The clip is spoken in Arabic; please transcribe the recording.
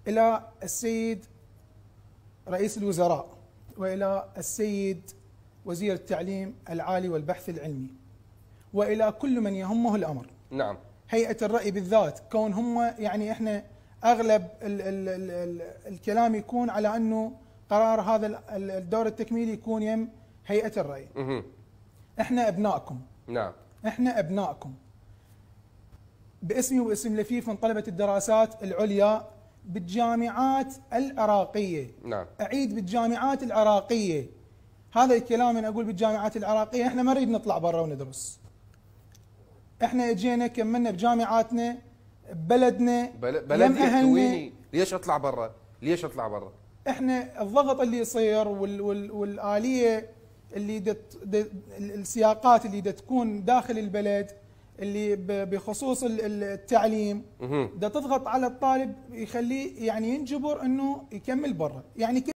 إلى السيد رئيس الوزراء وإلى السيد وزير التعليم العالي والبحث العلمي وإلى كل من يهمه الأمر. نعم. هيئة الرأي بالذات، كون هم يعني احنا أغلب الكلام يكون على أنه قرار هذا الدور التكميلي يكون يم هيئة الرأي. احنا أبنائكم. نعم. احنا أبنائكم باسمي وباسم لفيف من طلبة الدراسات العليا بالجامعات العراقية. نعم. أعيد بالجامعات العراقية. هذا الكلام أنا أقول بالجامعات العراقية، احنا ما نريد نطلع برا وندرس. احنا اجينا كملنا بجامعاتنا ببلدنا بلدي احتويني، ليش اطلع برا؟ ليش اطلع برا؟ احنا الضغط اللي يصير والآلية اللي السياقات اللي تكون داخل البلد اللي بخصوص التعليم تضغط على الطالب يخليه يعني ينجبر انه يكمل برا، يعني